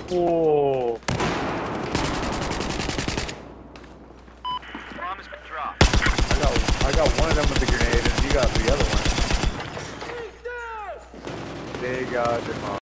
Whoa. Bomb has been dropped. I got one of them with the grenade, and you got the other one. They got your mom.